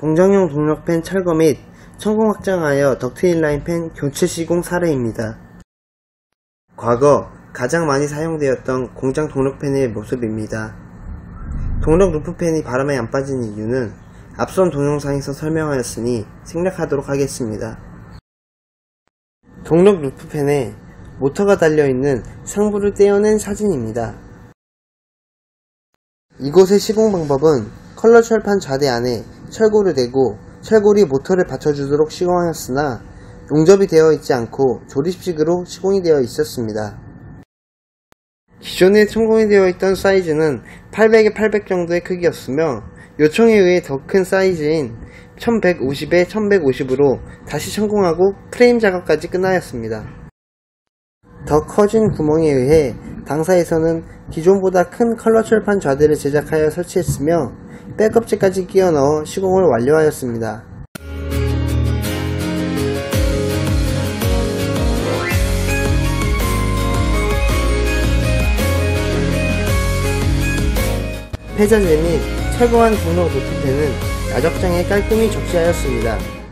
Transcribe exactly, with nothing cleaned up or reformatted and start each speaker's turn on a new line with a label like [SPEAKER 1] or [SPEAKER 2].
[SPEAKER 1] 공장용 동력팬 철거 및 천공 확장하여 덕트 인라인 팬 교체 시공 사례입니다. 과거 가장 많이 사용되었던 공장 동력팬의 모습입니다. 동력 루프팬이 바람에 안 빠진 이유는 앞선 동영상에서 설명하였으니 생략하도록 하겠습니다. 동력 루프팬에 모터가 달려있는 상부를 떼어낸 사진입니다. 이곳의 시공 방법은 컬러 철판 좌대 안에 철골을 대고 철골이 모터를 받쳐주도록 시공하였으나 용접이 되어 있지 않고 조립식으로 시공이 되어 있었습니다. 기존에 성공이 되어 있던 사이즈는 팔백에 팔백 정도의 크기였으며 요청에 의해 더 큰 사이즈인 천백오십에 천백오십으로 다시 성공하고 프레임 작업까지 끝나였습니다. 더 커진 구멍에 의해 당사에서는 기존보다 큰 컬러 철판 좌대를 제작하여 설치했으며 백업재까지 끼워 넣어 시공을 완료하였습니다. 폐자재 및 철거한 동력 루프팬은 야적장에 깔끔히 적시하였습니다.